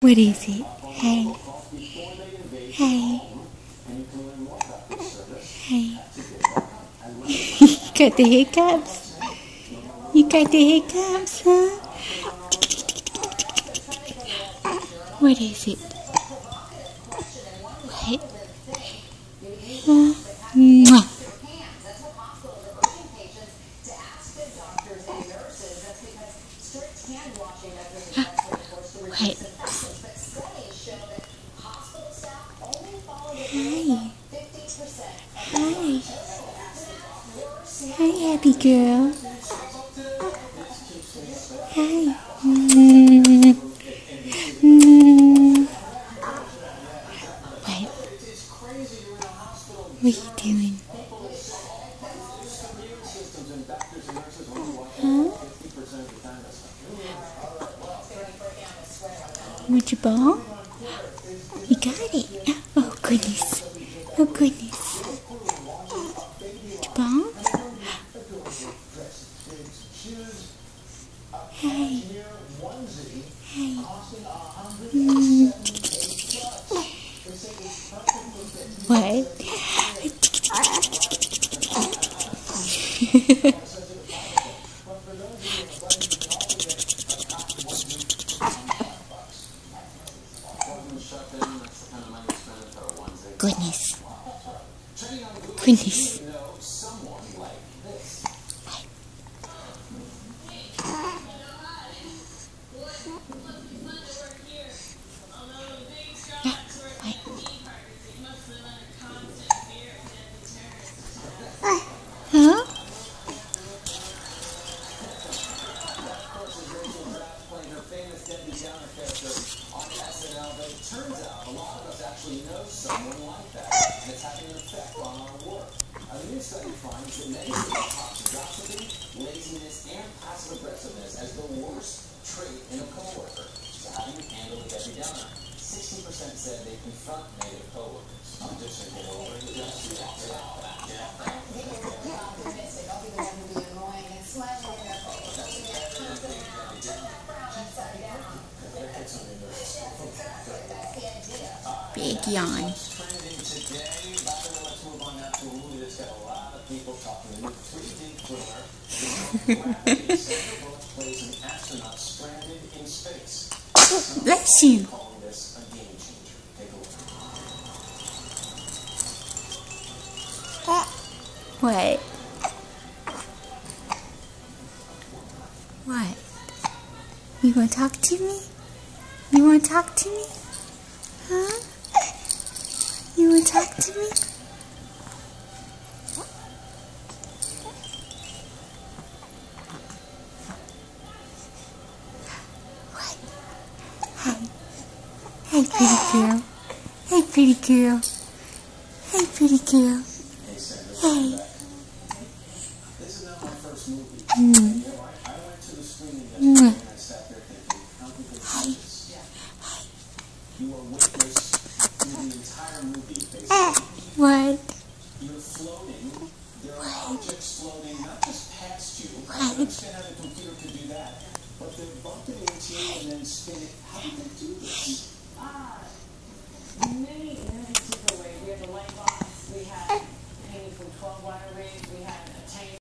What is it? Hey. Hey. Hey. You got the hiccups? You got the hiccups, huh? What is it? What? Mwah. What? Hi. Hi. Hi, happy girl. Hi. What? What are you doing? Huh? Want your ball? You got it. Oh, goodness. Oh, goodness. Your ball? Hey. Hey. What? Goodness. Goodness. Huh? Turns out a lot of us actually know someone like that, and it's having an effect on our work. A new study finds that many people top gossiping, laziness, and passive aggressiveness as the worst trait in a coworker. So how do you handle the Debbie Downer? 60% said they confront negative coworkers. I'm just going to get over it. Big yawn. Bless you. What? What? You want to talk to me? You want to talk to me? Huh? You want to talk to me? What? Hey. Hey, pretty girl. Hey, pretty girl. Hey, pretty girl. Hey. This is not my first movie. Mm. I went to the screening yesterday and I sat there thinking, how could they do this? You are witness to the entire movie, basically. What? You're floating. There are objects floating, not just past you. I understand how the computer could do that. But they're bumping into you and then spinning. How did they do this? Many different ways. We have the light box. We have painting from 12 wire rigs. We have a tank.